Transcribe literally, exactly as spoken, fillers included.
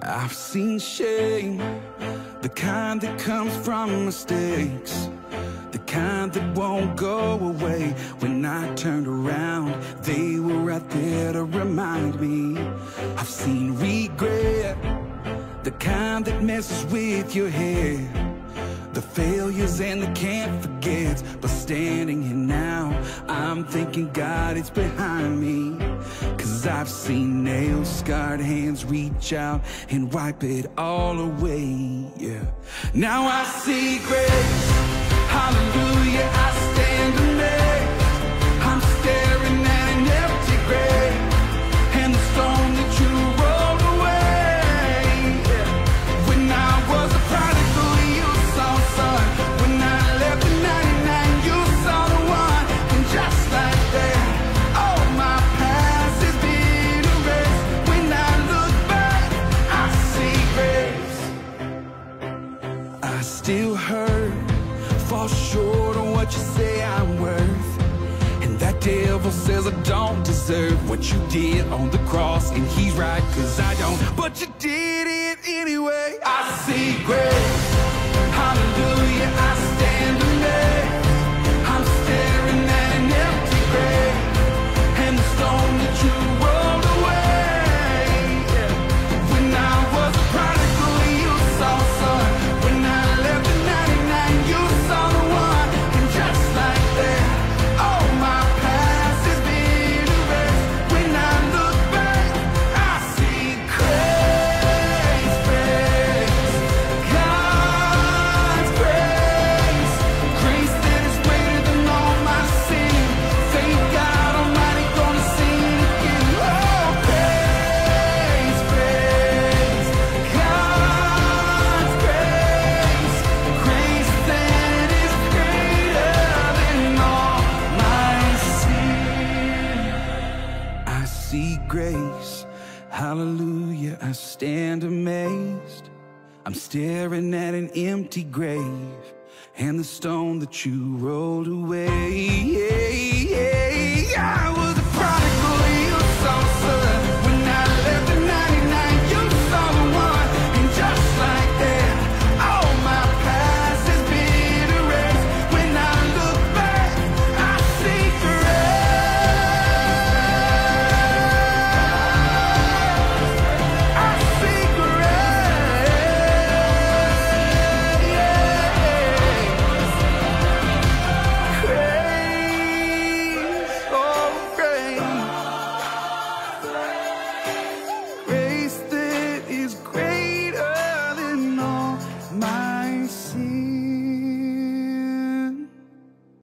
I've seen shame, the kind that comes from mistakes, the kind that won't go away. When I turned around, they were right there to remind me. I've seen regret, the kind that messes with your head, the failures and the can't forgets. But standing here now, I'm thinking God is behind me. Cause I've seen nails, scarred hands reach out and wipe it all away, yeah. Now I see grace, hallelujah, I stand amazed. I'm staring at an empty grave, and the stone that you rolled away, yeah. When I was a prodigal, you saw son. When I left the ninety-nine, you saw the one. And just like that, all my past has been erased. When I look back, I see grace. I still hurt, fall short on what you say I'm worth, and that devil says I don't deserve what you did on the cross. And he's right, cause I don't, but you did it anyway. I see grace, hallelujah, I stand amazed. I'm staring at an empty grave, and the stone that you rolled away, yeah. When I was a prodigal, you saw son. When I left the ninety-nine, you saw the one. And just like that, all my past has been erased. When I look back, I see grace, grace, God's grace, grace that is greater than all my sin. Thank God Almighty, gonna sing it again. Oh, grace, grace, God's grace, grace that is greater than all my sin. I see grace, hallelujah, I stand amazed. I'm staring at an empty grave, and the stone that you rolled away. I was